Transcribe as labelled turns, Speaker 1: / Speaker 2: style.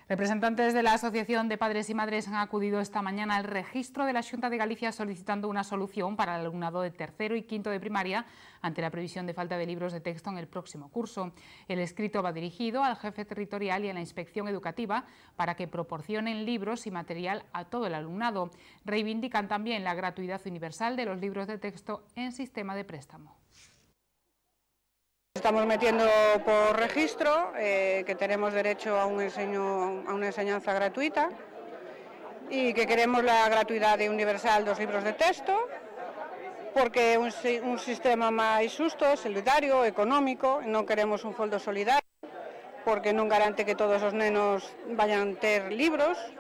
Speaker 1: Representantes de la Asociación de Padres y Madres han acudido esta mañana al registro de la Xunta de Galicia solicitando una solución para el alumnado de tercero y quinto de primaria ante la previsión de falta de libros de texto en el próximo curso. El escrito va dirigido al jefe territorial y a la inspección educativa para que proporcionen libros y material a todo el alumnado. Reivindican también la gratuidad universal de los libros de texto en sistema de préstamo.
Speaker 2: Estamos metiendo por registro que tenemos derecho a una enseñanza gratuita y que queremos la gratuidad universal dos libros de texto porque é un sistema máis xusto, solidario, económico. Non queremos un foldo solidario porque non garante que todos os nenos vayan ter libros.